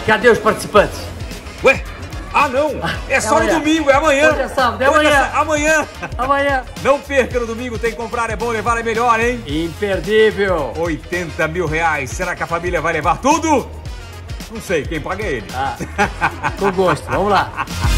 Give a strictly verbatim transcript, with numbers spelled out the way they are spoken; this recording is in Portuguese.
cadê os participantes? Ué? Ah, não! É, é só amanhã. No domingo, é amanhã! Hoje é sábado, é Hoje amanhã! É amanhã! Amanhã! Não perca no domingo, tem que comprar, é bom, levar é melhor, hein? Imperdível! oitenta mil reais, será que a família vai levar tudo? Não sei, quem paga é ele. Ah, com gosto, vamos lá!